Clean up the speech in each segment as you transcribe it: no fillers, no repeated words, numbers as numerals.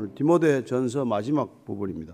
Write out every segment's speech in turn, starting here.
오늘 디모데전서 마지막 부분입니다.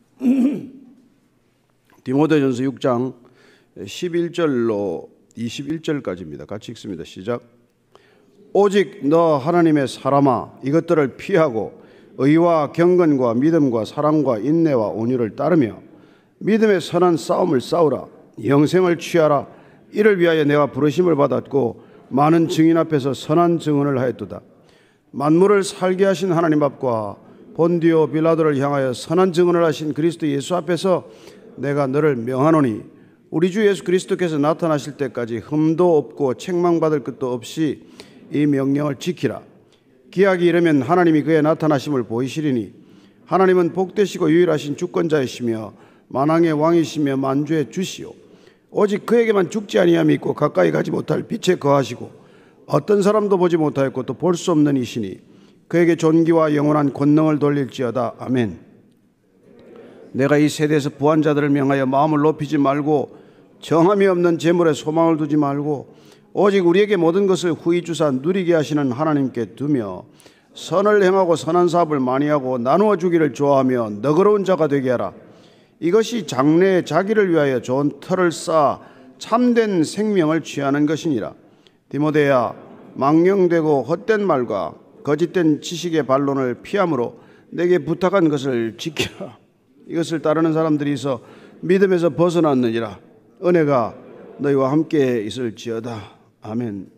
디모데전서 6장 11절로 21절까지입니다. 같이 읽습니다. 시작. 오직 너 하나님의 사람아, 이것들을 피하고 의와 경건과 믿음과 사랑과 인내와 온유를 따르며 믿음의 선한 싸움을 싸우라. 영생을 취하라. 이를 위하여 내가 부르심을 받았고 많은 증인 앞에서 선한 증언을 하였도다. 만물을 살게 하신 하나님 앞과 본디오 빌라도를 향하여 선한 증언을 하신 그리스도 예수 앞에서 내가 너를 명하노니 우리 주 예수 그리스도께서 나타나실 때까지 흠도 없고 책망받을 것도 없이 이 명령을 지키라. 기약이 이르면 하나님이 그의 나타나심을 보이시리니 하나님은 복되시고 유일하신 주권자이시며 만왕의 왕이시며 만주의 주시오. 오직 그에게만 죽지 아니함이 있고 가까이 가지 못할 빛에 거하시고 어떤 사람도 보지 못하였고 또 볼 수 없는 이시니 그에게 존귀와 영원한 권능을 돌릴지어다. 아멘. 내가 이 세대에서 부한 자들을 명하여 마음을 높이지 말고 정함이 없는 재물에 소망을 두지 말고 오직 우리에게 모든 것을 후히 주사 누리게 하시는 하나님께 두며 선을 행하고 선한 사업을 많이 하고 나누어 주기를 좋아하며 너그러운 자가 되게 하라. 이것이 장래에 자기를 위하여 좋은 터를 쌓아 참된 생명을 취하는 것이니라. 디모데야, 망령되고 헛된 말과 거짓된 지식의 반론을 피함으로 내게 부탁한 것을 지키라. 이것을 따르는 사람들이 있어 믿음에서 벗어났느니라. 은혜가 너희와 함께 있을지어다. 아멘.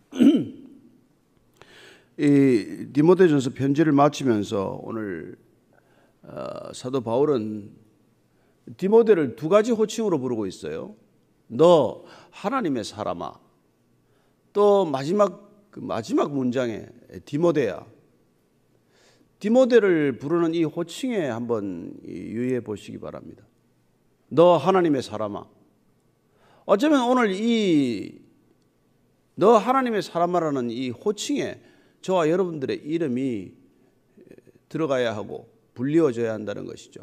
이 디모데전서 편지를 마치면서 오늘 사도 바울은 디모데를 두 가지 호칭으로 부르고 있어요. 너 하나님의 사람아. 또 마지막 문장에 디모데야. 디모데를 부르는 이 호칭에 한번 유의해 보시기 바랍니다. 너 하나님의 사람아. 어쩌면 오늘 너 하나님의 사람아라는 이 호칭에 저와 여러분들의 이름이 들어가야 하고 불리워져야 한다는 것이죠.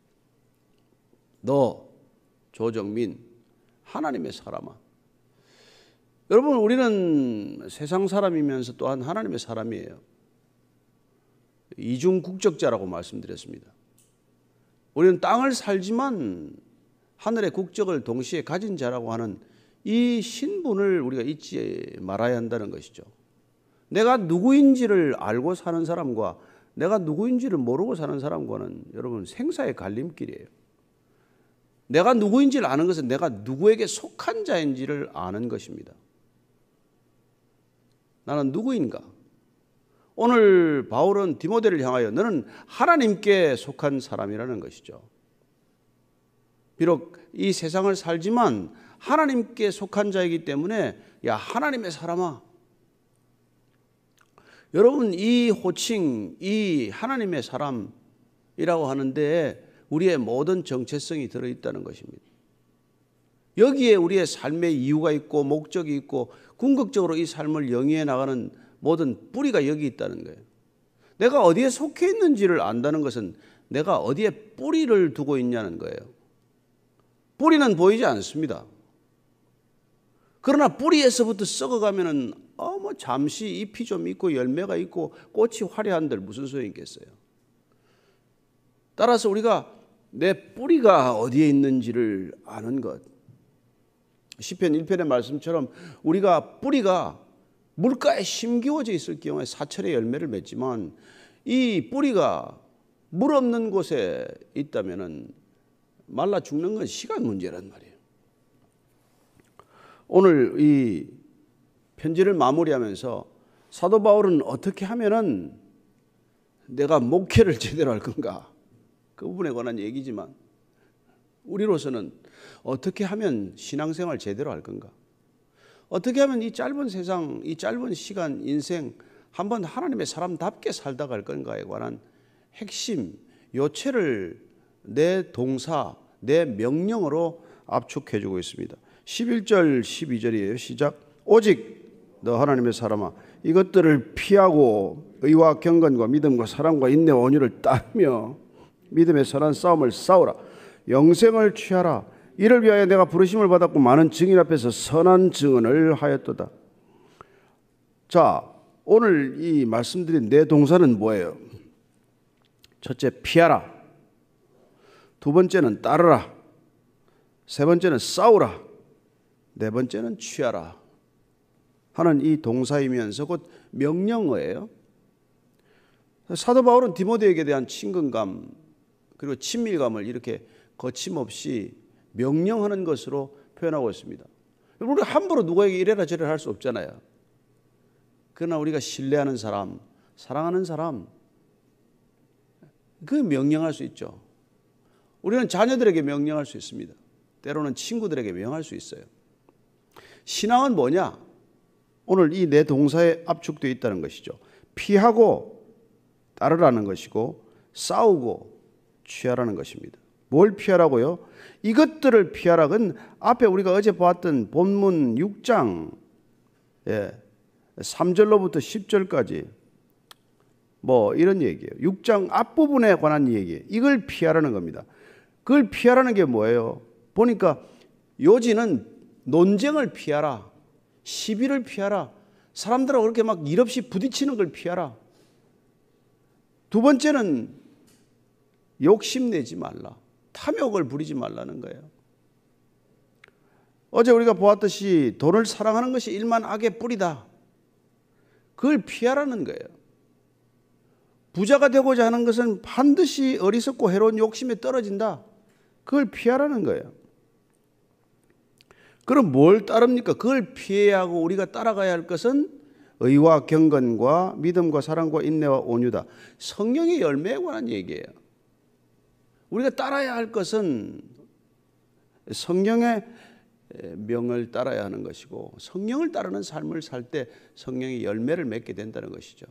너 조정민 하나님의 사람아. 여러분, 우리는 세상 사람이면서 또한 하나님의 사람이에요. 이중 국적자라고 말씀드렸습니다. 우리는 땅을 살지만 하늘의 국적을 동시에 가진 자라고 하는 이 신분을 우리가 잊지 말아야 한다는 것이죠. 내가 누구인지를 알고 사는 사람과 내가 누구인지를 모르고 사는 사람과는 여러분 생사의 갈림길이에요. 내가 누구인지를 아는 것은 내가 누구에게 속한 자인지를 아는 것입니다. 나는 누구인가? 오늘 바울은 디모데를 향하여 너는 하나님께 속한 사람이라는 것이죠. 비록 이 세상을 살지만 하나님께 속한 자이기 때문에 야 하나님의 사람아. 여러분, 이 호칭, 이 하나님의 사람이라고 하는데 우리의 모든 정체성이 들어있다는 것입니다. 여기에 우리의 삶의 이유가 있고 목적이 있고 궁극적으로 이 삶을 영위해 나가는 모든 뿌리가 여기 있다는 거예요. 내가 어디에 속해 있는지를 안다는 것은 내가 어디에 뿌리를 두고 있냐는 거예요. 뿌리는 보이지 않습니다. 그러나 뿌리에서부터 썩어가면은 잠시 잎이 좀 있고 열매가 있고 꽃이 화려한들 무슨 소용이 있겠어요. 따라서 우리가 내 뿌리가 어디에 있는지를 아는 것. 시편 1편의 말씀처럼 우리가 뿌리가 물가에 심기워져 있을 경우에 사철의 열매를 맺지만 이 뿌리가 물 없는 곳에 있다면은 말라 죽는 건 시간 문제란 말이에요. 오늘 이 편지를 마무리하면서 사도 바울은 어떻게 하면은 내가 목회를 제대로 할 건가? 그 부분에 관한 얘기지만 우리로서는 어떻게 하면 신앙생활 제대로 할 건가? 어떻게 하면 이 짧은 세상, 이 짧은 시간, 인생 한번 하나님의 사람답게 살다 갈 건가에 관한 핵심, 요체를 내 동사, 내 명령으로 압축해 주고 있습니다. 11절, 12절이에요. 시작. 오직 너 하나님의 사람아, 이것들을 피하고 의와 경건과 믿음과 사랑과 인내와 온유를 따르며 믿음의 선한 싸움을 싸우라. 영생을 취하라. 이를 위하여 내가 부르심을 받았고 많은 증인 앞에서 선한 증언을 하였도다. 자, 오늘 이 말씀드린 내 동사는 뭐예요? 첫째, 피하라. 두 번째는 따르라. 세 번째는 싸우라. 네 번째는 취하라 하는 이 동사이면서 곧 명령어예요. 사도 바울은 디모데에게 대한 친근감 그리고 친밀감을 이렇게 거침없이 명령하는 것으로 표현하고 있습니다. 우리가 함부로 누구에게 이래라 저래라 할 수 없잖아요. 그러나 우리가 신뢰하는 사람, 사랑하는 사람, 그 명령할 수 있죠. 우리는 자녀들에게 명령할 수 있습니다. 때로는 친구들에게 명령할 수 있어요. 신앙은 뭐냐? 오늘 이 네 동사에 압축되어 있다는 것이죠. 피하고 따르라는 것이고 싸우고 취하라는 것입니다. 뭘 피하라고요? 이것들을 피하라는 앞에 우리가 어제 보았던 본문 6장 3절로부터 10절까지 뭐 이런 얘기예요. 6장 앞부분에 관한 얘기예요. 이걸 피하라는 겁니다. 그걸 피하라는 게 뭐예요? 보니까 요지는 논쟁을 피하라. 시비를 피하라. 사람들하고 그렇게 막 일 없이 부딪히는 걸 피하라. 두 번째는 욕심내지 말라. 탐욕을 부리지 말라는 거예요. 어제 우리가 보았듯이 돈을 사랑하는 것이 일만 악의 뿌리다. 그걸 피하라는 거예요. 부자가 되고자 하는 것은 반드시 어리석고 해로운 욕심에 떨어진다. 그걸 피하라는 거예요. 그럼 뭘 따릅니까? 그걸 피해야 하고 우리가 따라가야 할 것은 의와 경건과 믿음과 사랑과 인내와 온유다. 성령의 열매에 관한 얘기예요. 우리가 따라야 할 것은 성령의 명을 따라야 하는 것이고 성령을 따르는 삶을 살 때 성령의 열매를 맺게 된다는 것이죠.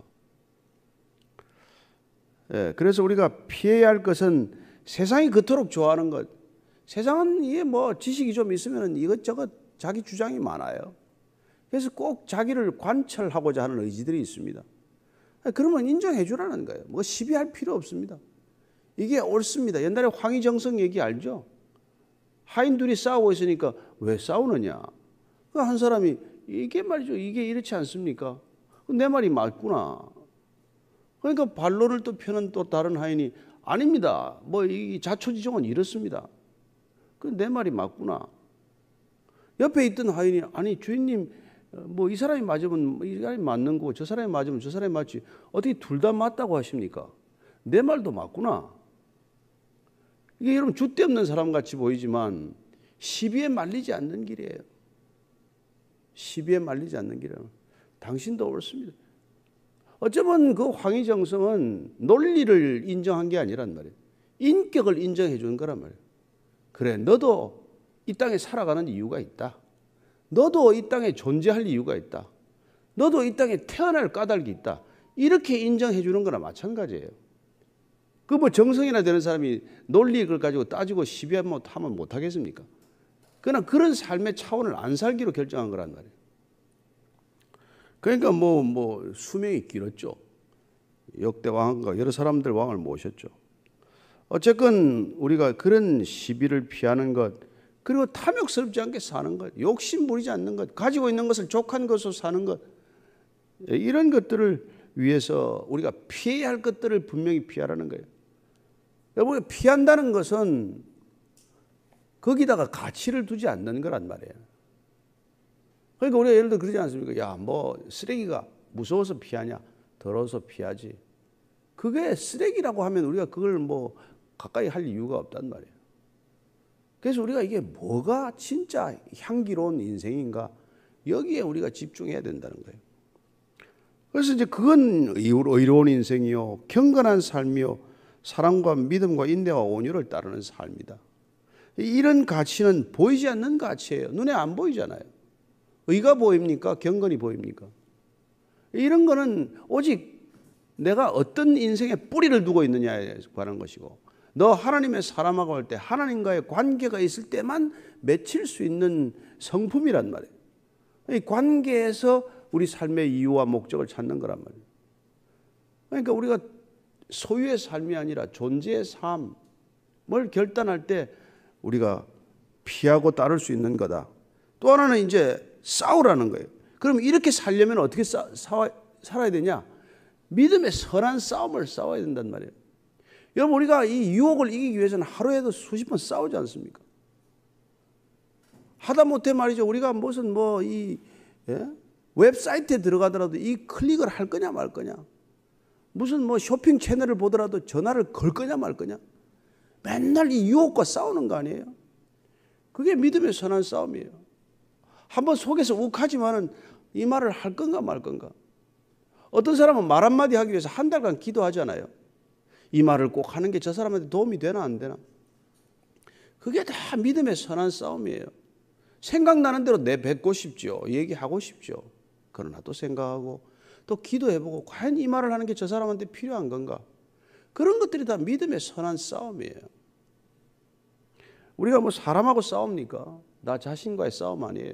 그래서 우리가 피해야 할 것은 세상이 그토록 좋아하는 것. 세상은 이게 뭐 지식이 좀 있으면 이것저것 자기 주장이 많아요. 그래서 꼭 자기를 관철하고자 하는 의지들이 있습니다. 그러면 인정해 주라는 거예요. 뭐 시비할 필요 없습니다. 이게 옳습니다. 옛날에 황희정성 얘기 알죠? 하인 둘이 싸우고 있으니까 왜 싸우느냐? 한 사람이 이게 말이죠. 이게 이렇지 않습니까? 내 말이 맞구나. 그러니까 반론을 또 펴는 또 다른 하인이 아닙니다. 뭐 이 자초지종은 이렇습니다. 내 말이 맞구나. 옆에 있던 하인이 아니 주인님 뭐 이 사람이 맞으면 이 사람이 맞는 거고 저 사람이 맞으면 저 사람이 맞지. 어떻게 둘 다 맞다고 하십니까? 내 말도 맞구나. 이게 여러분 줏대 없는 사람 같이 보이지만 시비에 말리지 않는 길이에요. 시비에 말리지 않는 길이에요. 당신도 옳습니다. 어쩌면 그 황희정성은 논리를 인정한 게 아니란 말이에요. 인격을 인정해 주는 거란 말이에요. 그래, 너도 이 땅에 살아가는 이유가 있다. 너도 이 땅에 존재할 이유가 있다. 너도 이 땅에 태어날 까닭이 있다. 이렇게 인정해 주는 거나 마찬가지예요. 그 뭐 정성이나 되는 사람이 논리 그걸 가지고 따지고 시비하면 하면 못 하겠습니까? 그러나 그런 삶의 차원을 안 살기로 결정한 거란 말이에요. 그러니까 뭐 수명이 길었죠. 역대 왕과 여러 사람들 왕을 모셨죠. 어쨌건 우리가 그런 시비를 피하는 것, 그리고 탐욕스럽지 않게 사는 것, 욕심 부리지 않는 것, 가지고 있는 것을 족한 것으로 사는 것, 이런 것들을 위해서 우리가 피해야 할 것들을 분명히 피하라는 거예요. 여러분, 피한다는 것은 거기다가 가치를 두지 않는 거란 말이에요. 그러니까 우리가 예를 들어 그러지 않습니까? 야, 뭐 쓰레기가 무서워서 피하냐? 더러워서 피하지. 그게 쓰레기라고 하면 우리가 그걸 뭐 가까이 할 이유가 없단 말이에요. 그래서 우리가 이게 뭐가 진짜 향기로운 인생인가? 여기에 우리가 집중해야 된다는 거예요. 그래서 이제 그건 의로운 인생이요, 경건한 삶이요, 사랑과 믿음과 인내와 온유를 따르는 삶이다. 이런 가치는 보이지 않는 가치예요. 눈에 안 보이잖아요. 의가 보입니까? 경건이 보입니까? 이런 거는 오직 내가 어떤 인생의 뿌리를 두고 있느냐에 관한 것이고, 너 하나님의 사람하고 할 때 하나님과의 관계가 있을 때만 맺힐 수 있는 성품이란 말이에요. 이 관계에서 우리 삶의 이유와 목적을 찾는 거란 말이에요. 그러니까 우리가 소유의 삶이 아니라 존재의 삶을 결단할 때 우리가 피하고 따를 수 있는 거다. 또 하나는 이제 싸우라는 거예요. 그럼 이렇게 살려면 어떻게 살아야 되냐? 믿음의 선한 싸움을 싸워야 된단 말이에요. 여러분, 우리가 이 유혹을 이기기 위해서는 하루에도 수십 번 싸우지 않습니까? 하다못해 말이죠, 우리가 무슨 웹사이트에 들어가더라도 이 클릭을 할 거냐 말 거냐, 무슨 쇼핑 채널을 보더라도 전화를 걸 거냐 말 거냐, 맨날 이 유혹과 싸우는 거 아니에요? 그게 믿음의 선한 싸움이에요. 한번 속에서 욱하지만은 이 말을 할 건가 말 건가. 어떤 사람은 말 한마디 하기 위해서 한 달간 기도하잖아요. 이 말을 꼭 하는 게 저 사람한테 도움이 되나 안 되나. 그게 다 믿음의 선한 싸움이에요. 생각나는 대로 내뱉고 싶죠. 얘기하고 싶죠. 그러나 또 생각하고 또 기도해보고 과연 이 말을 하는 게 저 사람한테 필요한 건가. 그런 것들이 다 믿음의 선한 싸움이에요. 우리가 사람하고 싸웁니까? 나 자신과의 싸움 아니에요.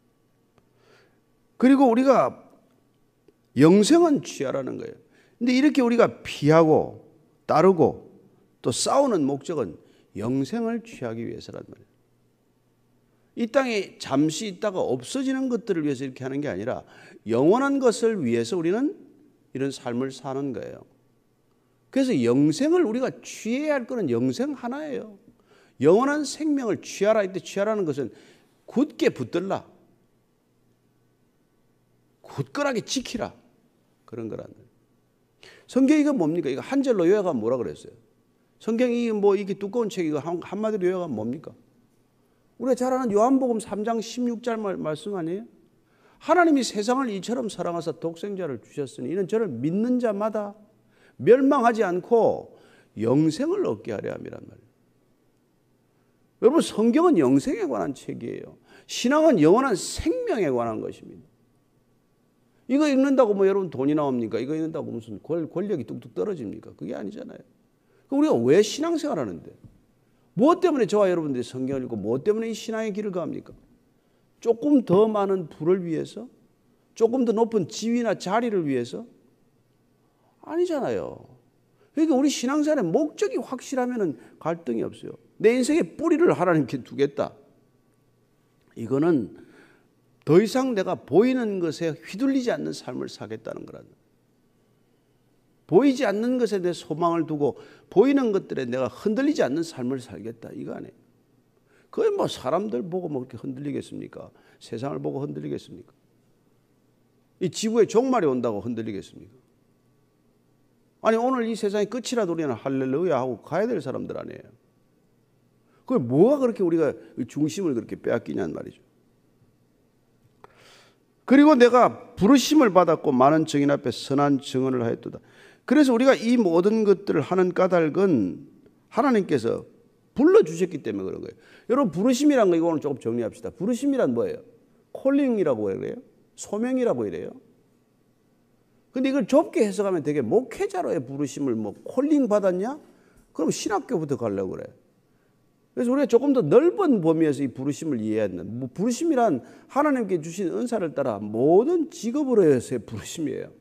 그리고 우리가 영생은 취하라는 거예요. 근데 이렇게 우리가 피하고 따르고 또 싸우는 목적은 영생을 취하기 위해서란 말이에요. 이 땅에 잠시 있다가 없어지는 것들을 위해서 이렇게 하는 게 아니라 영원한 것을 위해서 우리는 이런 삶을 사는 거예요. 그래서 영생을 우리가 취해야 할 것은 영생 하나예요. 영원한 생명을 취하라. 이때 취하라는 것은 굳게 붙들라, 굳건하게 지키라, 그런 거라는 거예요. 성경이 이거 뭡니까? 이거 한 절로 요약하면 뭐라 그랬어요? 성경이 이게 두꺼운 책 이거 한마디로 요약하면 뭡니까? 우리가 잘 아는 요한복음 3장 16절 말씀 아니에요? 하나님이 세상을 이처럼 사랑하사 독생자를 주셨으니 이는 저를 믿는 자마다 멸망하지 않고 영생을 얻게 하려 함이란 말이에요. 여러분, 성경은 영생에 관한 책이에요. 신앙은 영원한 생명에 관한 것입니다. 이거 읽는다고 여러분 돈이 나옵니까? 이거 읽는다고 무슨 권력이 뚝뚝 떨어집니까? 그게 아니잖아요. 그럼 우리가 왜 신앙생활 하는데? 무엇 때문에 저와 여러분들이 성경을 읽고 무엇 때문에 이 신앙의 길을 갑니까? 조금 더 많은 부를 위해서? 조금 더 높은 지위나 자리를 위해서? 아니잖아요. 그러니까 우리 신앙생활의 목적이 확실하면 갈등이 없어요. 내 인생의 뿌리를 하나님께 두겠다. 이거는 더 이상 내가 보이는 것에 휘둘리지 않는 삶을 사겠다는 거라는 거예요. 보이지 않는 것에 내 소망을 두고 보이는 것들에 내가 흔들리지 않는 삶을 살겠다. 이거 아니에요. 그게 사람들 보고 그렇게 흔들리겠습니까? 세상을 보고 흔들리겠습니까? 이 지구에 종말이 온다고 흔들리겠습니까? 아니, 오늘 이 세상의 끝이라도 우리는 할렐루야 하고 가야 될 사람들 아니에요. 그걸 뭐가 그렇게 우리가 중심을 그렇게 빼앗기냐는 말이죠. 그리고 내가 부르심을 받았고 많은 증인 앞에 선한 증언을 하였도다. 그래서 우리가 이 모든 것들을 하는 까닭은 하나님께서 불러주셨기 때문에 그런 거예요. 여러분, 부르심이란 거 이거 오늘 조금 정리합시다. 부르심이란 뭐예요? 콜링이라고 해요? 소명이라고 이래요? 근데 이걸 좁게 해석하면 되게 목회자로의 부르심을 콜링 받았냐? 그럼 신학교부터 가려고 그래. 그래서 우리가 조금 더 넓은 범위에서 이 부르심을 이해해야 된다. 부르심이란 하나님께 주신 은사를 따라 모든 직업으로서의 부르심이에요.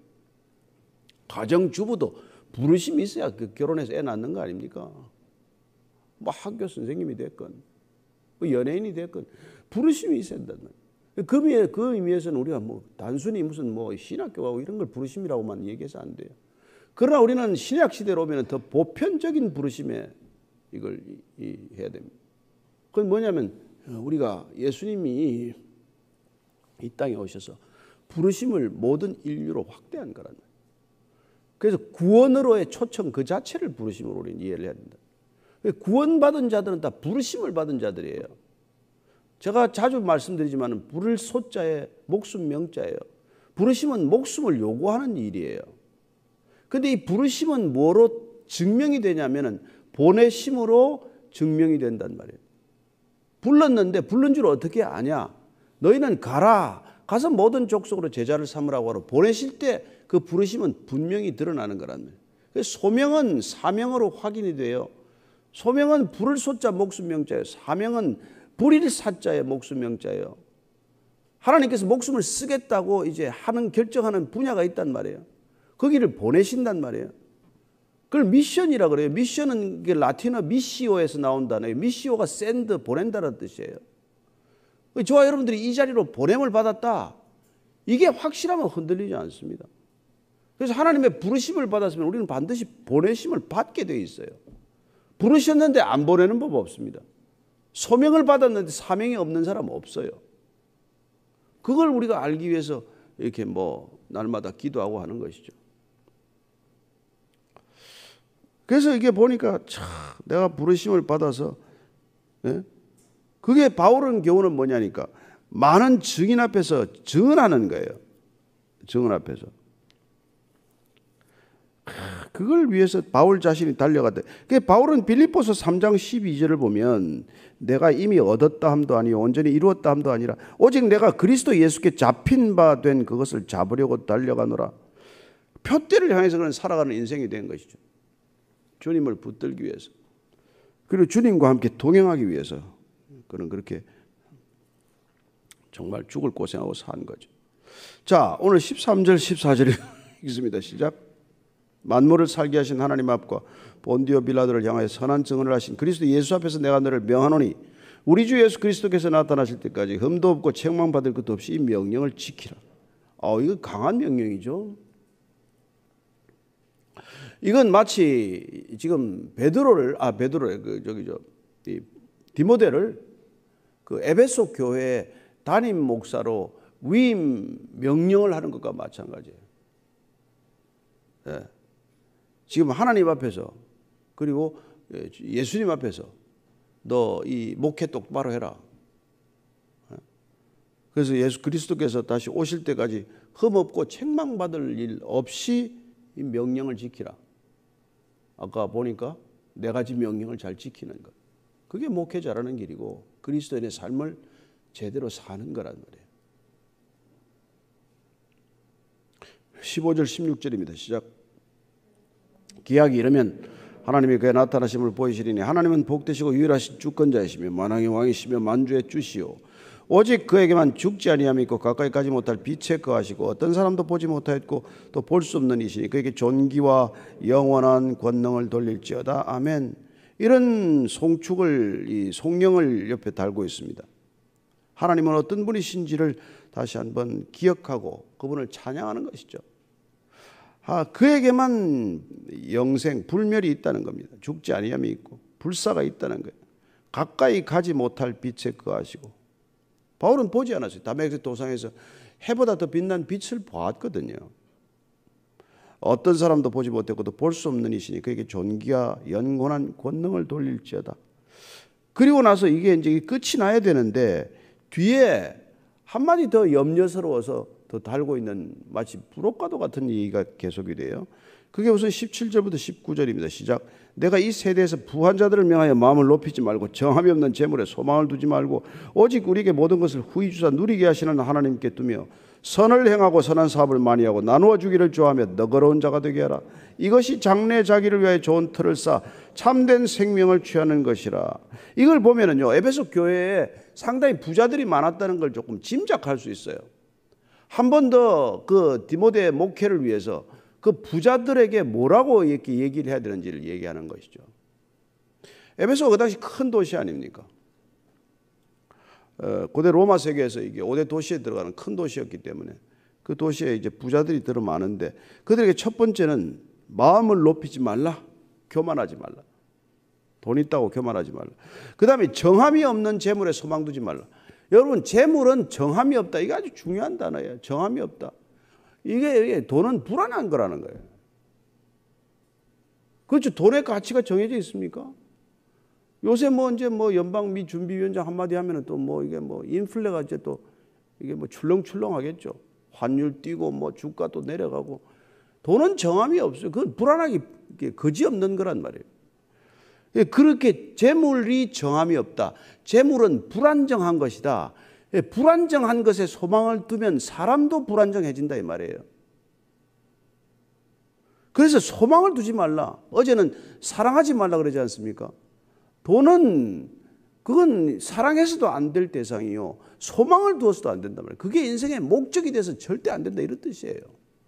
가정주부도 부르심이 있어야 결혼해서 애 낳는 거 아닙니까? 학교 선생님이 됐건 연예인이 됐건 부르심이 있어야 된다는 거예요. 그 의미에서는 우리가 단순히 무슨 신학교 가고 이런 걸 부르심이라고만 얘기해서 안 돼요. 그러나 우리는 신약 시대로 오면 더 보편적인 부르심에 이걸 해야 됩니다. 그건 뭐냐면 우리가 예수님이 이 땅에 오셔서 부르심을 모든 인류로 확대한 거란 말이에요. 그래서 구원으로의 초청 그 자체를 부르심으로 우리는 이해를 해야 된다. 구원받은 자들은 다 부르심을 받은 자들이에요. 제가 자주 말씀드리지만 부를 소자에 목숨 명자예요. 부르심은 목숨을 요구하는 일이에요. 그런데 이 부르심은 뭐로 증명이 되냐면은 보내심으로 증명이 된단 말이에요. 불렀는데 부른 줄 어떻게 아냐? 너희는 가서 모든 족속으로 제자를 삼으라고 하러 보내실 때 그 부르심은 분명히 드러나는 거란 말이에요. 소명은 사명으로 확인이 돼요. 소명은 부를 소자 목숨 명자예요. 사명은 부릴 사자의 목숨 명자예요. 하나님께서 목숨을 쓰겠다고 이제 결정하는 분야가 있단 말이에요. 거기를 보내신단 말이에요. 그걸 미션이라고 그래요. 미션은 라틴어 미시오에서 나온 단어예요. 미시오가 샌드, 보낸다는 뜻이에요. 저와 여러분들이 이 자리로 보냄을 받았다. 이게 확실하면 흔들리지 않습니다. 그래서 하나님의 부르심을 받았으면 우리는 반드시 보내심을 받게 되어 있어요. 부르셨는데 안 보내는 법 없습니다. 소명을 받았는데 사명이 없는 사람 없어요. 그걸 우리가 알기 위해서 이렇게 날마다 기도하고 하는 것이죠. 그래서 이게 보니까 참 내가 부르심을 받아서, 예? 그게 바울은 교훈은 뭐냐니까 많은 증인 앞에서 증언하는 거예요. 증언 앞에서. 그걸 위해서 바울 자신이 달려갔대. 바울은 빌립보서 3장 12절을 보면 내가 이미 얻었다 함도 아니요 온전히 이루었다 함도 아니라 오직 내가 그리스도 예수께 잡힌 바 된 그것을 잡으려고 달려가노라. 표대를 향해서 그런 살아가는 인생이 된 것이죠. 주님을 붙들기 위해서. 그리고 주님과 함께 동행하기 위해서 그는 그렇게 정말 죽을 고생하고 산 거죠. 자, 오늘 13절 14절 읽습니다. 시작. 만물을 살게 하신 하나님 앞과 본디오 빌라도를 향하여 선한 증언을 하신 그리스도 예수 앞에서 내가 너를 명하노니 우리 주 예수 그리스도께서 나타나실 때까지 흠도 없고 책망받을 것도 없이 이 명령을 지키라. 이거 강한 명령이죠. 이건 마치 지금 디모데를 그 에베소 교회 담임 목사로 위임 명령을 하는 것과 마찬가지예요. 네. 지금 하나님 앞에서 그리고 예수님 앞에서 너 이 목회 똑바로 해라. 그래서 예수 그리스도께서 다시 오실 때까지 흠없고 책망받을 일 없이 이 명령을 지키라. 아까 보니까 네 가지 명령을 잘 지키는 것. 그게 목회자라는 길이고 그리스도인의 삶을 제대로 사는 거란 말이에요. 15절 16절입니다. 시작. 기약이 이르면 하나님이 그의 나타나심을 보이시리니 하나님은 복되시고 유일하신 주권자이시며 만왕의 왕이시며 만주의 주시오. 오직 그에게만 죽지 아니함이 있고 가까이 가지 못할 빛에 거하시고 어떤 사람도 보지 못하였고 또 볼 수 없는 이시니 그에게 존귀와 영원한 권능을 돌릴지어다. 아멘. 이런 이 송령을 옆에 달고 있습니다. 하나님은 어떤 분이신지를 다시 한번 기억하고 그분을 찬양하는 것이죠. 그에게만 영생, 불멸이 있다는 겁니다. 죽지 아니함이 있고 불사가 있다는 거예요. 가까이 가지 못할 빛에 거하시고. 바울은 보지 않았어요. 다메섹 도상에서 해보다 더 빛난 빛을 보았거든요. 어떤 사람도 보지 못했고 또 볼 수 없는 이시니 그에게 존귀와 영원한 권능을 돌릴지어다. 그리고 나서 이게 이제 끝이 나야 되는데 뒤에 한마디 더 염려스러워서 더 달고 있는 마치 부록과도 같은 얘기가 계속이 돼요. 그게 우선 17절부터 19절입니다. 시작. 내가 이 세대에서 부한 자들을 명하여 마음을 높이지 말고 정함이 없는 재물에 소망을 두지 말고 오직 우리에게 모든 것을 후히 주사 누리게 하시는 하나님께 두며 선을 행하고 선한 사업을 많이 하고 나누어 주기를 좋아하며 너그러운 자가 되게 하라. 이것이 장래 자기를 위하여 좋은 틀을 쌓아 참된 생명을 취하는 것이라. 이걸 보면은요, 에베소 교회에 상당히 부자들이 많았다는 걸 조금 짐작할 수 있어요. 한 번 더 그 디모데 목회를 위해서 그 부자들에게 뭐라고 이렇게 얘기를 해야 되는지를 얘기하는 것이죠. 에베소가 그 당시 큰 도시 아닙니까? 고대 로마 세계에서 이게 5대 도시에 들어가는 큰 도시였기 때문에 그 도시에 이제 부자들이 들어 많은데 그들에게 첫 번째는 마음을 높이지 말라, 교만하지 말라. 돈 있다고 교만하지 말라. 그 다음에 정함이 없는 재물에 소망 두지 말라. 여러분, 재물은 정함이 없다. 이게 아주 중요한 단어예요. 정함이 없다. 이게 돈은 불안한 거라는 거예요. 그렇죠. 돈의 가치가 정해져 있습니까? 요새 이제 연방미 준비위원장 한마디 하면은 또 이게 인플레가 이제 또 이게 출렁출렁하겠죠. 환율 뛰고 주가 또 내려가고. 돈은 정함이 없어요. 그건 불안하기 거지 없는 거란 말이에요. 그렇게 재물이 정함이 없다. 재물은 불안정한 것이다. 불안정한 것에 소망을 두면 사람도 불안정해진다 이 말이에요. 그래서 소망을 두지 말라. 어제는 사랑하지 말라 그러지 않습니까? 돈은 그건 사랑해서도 안 될 대상이요. 소망을 두어서도 안 된단 말이에요. 그게 인생의 목적이 돼서 절대 안 된다 이런 뜻이에요.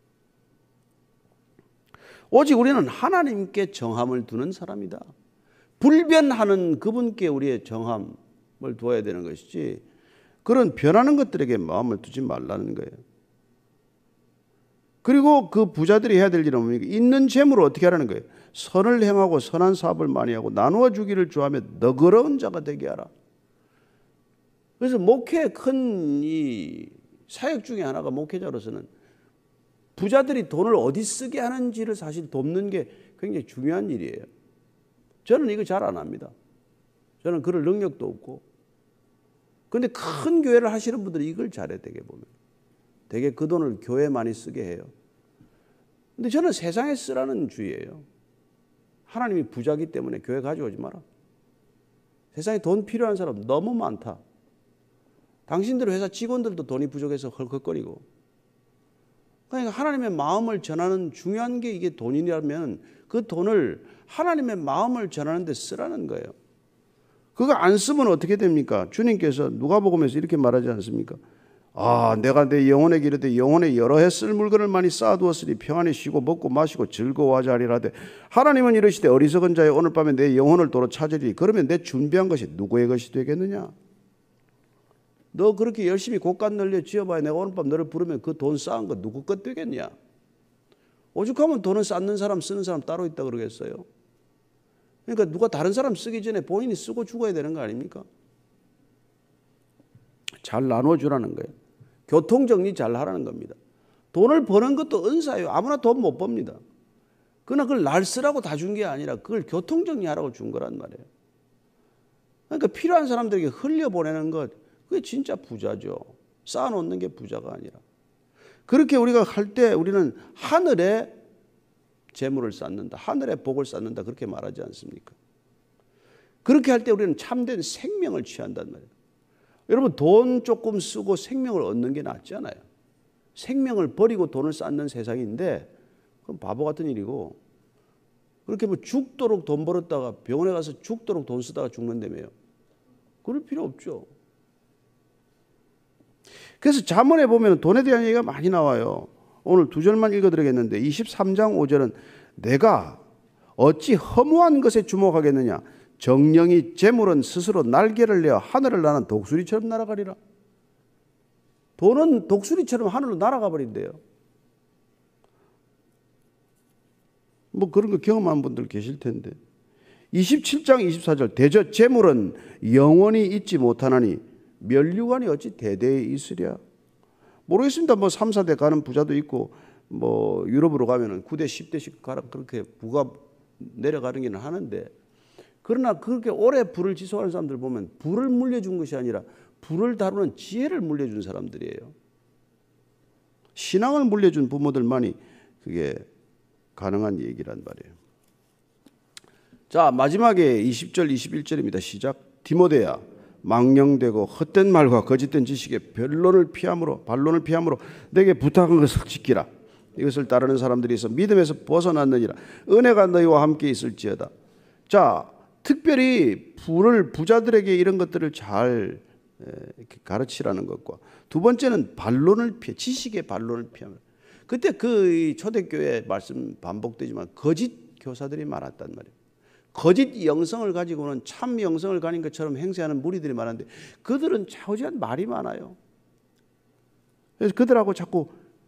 오직 우리는 하나님께 정함을 두는 사람이다. 불변하는 그분께 우리의 정함을 두어야 되는 것이지 그런 변하는 것들에게 마음을 두지 말라는 거예요. 그리고 그 부자들이 해야 될 일은 뭡니까? 있는 재물을 어떻게 하라는 거예요? 선을 행하고 선한 사업을 많이 하고 나누어 주기를 좋아하며 너그러운 자가 되게 하라. 그래서 목회의 큰 이 사역 중에 하나가 목회자로서는 부자들이 돈을 어디 쓰게 하는지를 사실 돕는 게 굉장히 중요한 일이에요. 저는 이거 잘 안 합니다. 저는 그럴 능력도 없고. 그런데 큰 교회를 하시는 분들이 이걸 잘해. 되게 보면 되게 그 돈을 교회에 많이 쓰게 해요. 근데 저는 세상에 쓰라는 주의예요. 하나님이 부자기 때문에 교회 가져오지 마라. 세상에 돈 필요한 사람 너무 많다. 당신들 회사 직원들도 돈이 부족해서 헐컥거리고. 그러니까 하나님의 마음을 전하는 중요한 게 이게 돈이라면 그 돈을 하나님의 마음을 전하는 데 쓰라는 거예요. 그거 안 쓰면 어떻게 됩니까? 주님께서 누가복음에서 이렇게 말하지 않습니까? 아, 내가 내 영혼에게 이르되 영혼에 여러 해 쓸 물건을 많이 쌓아두었으니 평안히 쉬고 먹고 마시고 즐거워하자 하리라되 하나님은 이르시되 어리석은 자여 오늘 밤에 내 영혼을 도로 찾으리. 그러면 내 준비한 것이 누구의 것이 되겠느냐? 너 그렇게 열심히 곳간 널려 지어봐야 내가 오늘 밤 너를 부르면 그 돈 쌓은 거 누구 것 되겠냐? 오죽하면 돈을 쌓는 사람 쓰는 사람 따로 있다 그러겠어요? 그러니까 누가 다른 사람 쓰기 전에 본인이 쓰고 죽어야 되는 거 아닙니까? 잘 나눠주라는 거예요. 교통정리 잘 하라는 겁니다. 돈을 버는 것도 은사예요. 아무나 돈 못 법니다. 그러나 그걸 날 쓰라고 다 준 게 아니라 그걸 교통정리하라고 준 거란 말이에요. 그러니까 필요한 사람들에게 흘려보내는 것, 그게 진짜 부자죠. 쌓아놓는 게 부자가 아니라. 그렇게 우리가 할 때 우리는 하늘에 재물을 쌓는다. 하늘에 복을 쌓는다. 그렇게 말하지 않습니까? 그렇게 할 때 우리는 참된 생명을 취한단 말이에요. 여러분 돈 조금 쓰고 생명을 얻는 게 낫지 않아요? 생명을 버리고 돈을 쌓는 세상인데 그건 바보 같은 일이고 그렇게 뭐 죽도록 돈 벌었다가 병원에 가서 죽도록 돈 쓰다가 죽는다며요. 그럴 필요 없죠. 그래서 잠언에 보면 돈에 대한 얘기가 많이 나와요. 오늘 두 절만 읽어드리겠는데 23장 5절은 내가 어찌 허무한 것에 주목하겠느냐 정령이 재물은 스스로 날개를 내어 하늘을 나는 독수리처럼 날아가리라. 돈은 독수리처럼 하늘로 날아가 버린대요. 뭐 그런 거 경험한 분들 계실 텐데 27장 24절 대저 재물은 영원히 있지 못하나니 면류관이 어찌 대대에 있으랴. 모르겠습니다. 뭐 3, 4대 가는 부자도 있고 뭐 유럽으로 가면은 9대 10대씩 가라 그렇게 부가 내려가는 게는 하는데 그러나 그렇게 오래 부를 지속하는 사람들 보면 부를 물려준 것이 아니라 부를 다루는 지혜를 물려준 사람들이에요. 신앙을 물려준 부모들만이 그게 가능한 얘기란 말이에요. 자, 마지막에 20절 21절입니다. 시작. 디모데야 망령되고 헛된 말과 거짓된 지식에 반론을 피함으로 내게 부탁한 것을 지키라. 이것을 따르는 사람들이 있어 믿음에서 벗어났느니라. 은혜가 너희와 함께 있을지어다. 자, 특별히 부자들에게 이런 것들을 잘 가르치라는 것과 두 번째는 지식의 반론을 피하면. 그때 그 초대교회 말씀 반복되지만 거짓 교사들이 많았단 말이에요. 거짓 영성을 가지고는 참 영성을 가진 것처럼 행세하는 무리들이 많은데 그들은 좌우지간 말이 많아요. 그래서 그들하고 자꾸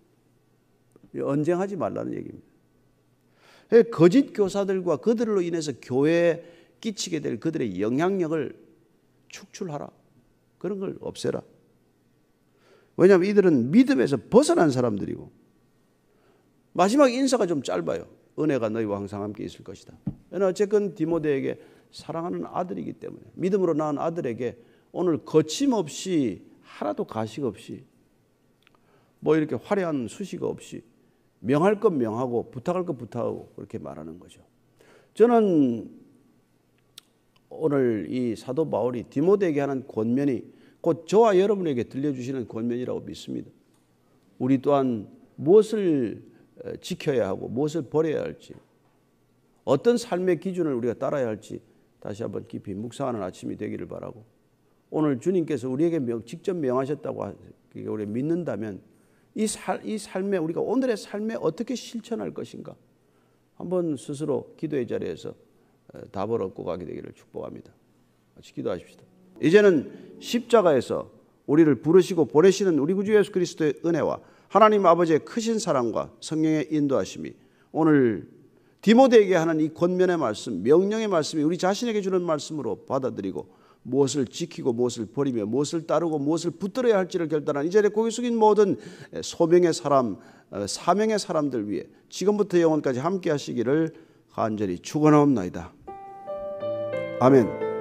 언쟁하지 말라는 얘기입니다. 거짓 교사들과 그들로 인해서 교회에 끼치게 될 그들의 영향력을 축출하라. 그런 걸 없애라. 왜냐하면 이들은 믿음에서 벗어난 사람들이고 마지막 인사가 좀 짧아요. 은혜가 너희와 항상 함께 있을 것이다. 어쨌건 디모데에게 사랑하는 아들이기 때문에 믿음으로 낳은 아들에게 오늘 거침없이 하나도 가식 없이 뭐 이렇게 화려한 수식 없이 명할 것 명하고 부탁할 것 부탁하고 그렇게 말하는 거죠. 저는 오늘 이 사도 바울이 디모데에게 하는 권면이 곧 저와 여러분에게 들려주시는 권면이라고 믿습니다. 우리 또한 무엇을 지켜야 하고 무엇을 버려야 할지 어떤 삶의 기준을 우리가 따라야 할지 다시 한번 깊이 묵상하는 아침이 되기를 바라고 오늘 주님께서 우리에게 직접 명하셨다고 우리가 믿는다면 이 삶에 우리가 오늘의 삶에 어떻게 실천할 것인가 한번 스스로 기도의 자리에서 답을 얻고 가게 되기를 축복합니다. 같이 기도하십시다. 이제는 십자가에서 우리를 부르시고 보내시는 우리 구주 예수 그리스도의 은혜와 하나님 아버지의 크신 사랑과 성령의 인도하심이 오늘 디모데에게 하는 이 권면의 말씀, 명령의 말씀이 우리 자신에게 주는 말씀으로 받아들이고 무엇을 지키고 무엇을 버리며 무엇을 따르고 무엇을 붙들어야 할지를 결단한 이 자리에 고개 숙인 모든 소명의 사람, 사명의 사람들 위해 지금부터 영원까지 함께 하시기를 간절히 축원하옵나이다. 아멘.